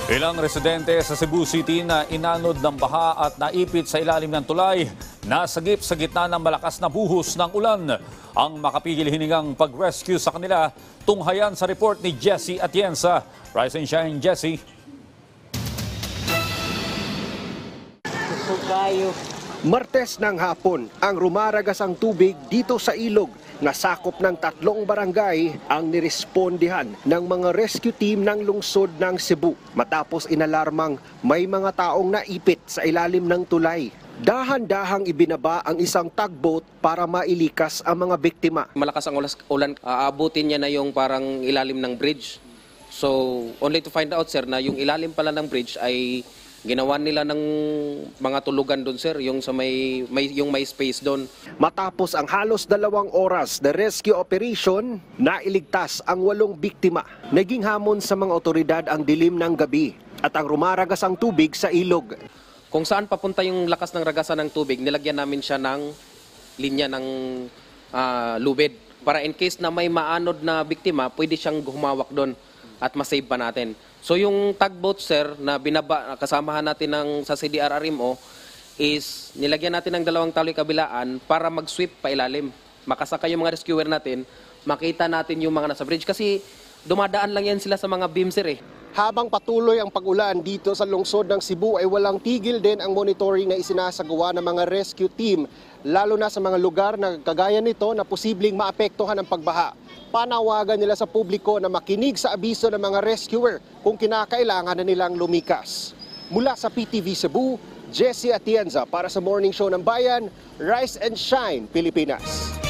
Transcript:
Ilang residente sa Cebu City na inanod ng baha at naipit sa ilalim ng tulay, nasagip sa gitna ng malakas na buhos ng ulan. Ang makapigil hiningang pag-rescue sa kanila, tunghayan sa report ni Jessie Atienza. Rise and shine, Jessie. Martes ng hapon, ang rumaragas ang tubig dito sa ilog na sakop ng 3 barangay ang nirespondihan ng mga rescue team ng lungsod ng Cebu matapos inalarmang may mga taong naipit sa ilalim ng tulay. Dahan-dahang ibinaba ang isang tugboat para mailikas ang mga biktima. Malakas ang ulan, aabutin niya na yung parang ilalim ng bridge. So, only to find out, sir, na yung ilalim pala ng bridge ay ginawa nila ng mga tulugan doon, sir, yung sa may space doon. Matapos ang halos 2 oras na rescue operation, nailigtas ang 8 biktima. Naging hamon sa mga otoridad ang dilim ng gabi at ang rumaragas ang tubig sa ilog. Kung saan papunta yung lakas ng ragasan ng tubig, nilagyan namin siya ng linya ng lubid. Para in case na may maanod na biktima, pwede siyang humawak doon at masave pa natin. So yung tugboat, sir, na binaba, kasamahan natin sa CDRRMO, is nilagyan natin ng 2 taloy kabilaan para mag-sweep pa ilalim. Makasaka yung mga rescuer natin, makita natin yung mga nasa bridge. Kasi dumadaan lang yan sila sa mga beam, sir, eh. Habang patuloy ang pag-ulan dito sa lungsod ng Cebu ay walang tigil din ang monitoring na isinasagawa ng mga rescue team, lalo na sa mga lugar na kagaya nito na posibleng maapektuhan ng pagbaha. Panawagan nila sa publiko na makinig sa abiso ng mga rescuer kung kinakailangan na nilang lumikas. Mula sa PTV Cebu, Jessie Atienza para sa Morning Show ng Bayan, Rise and Shine, Pilipinas.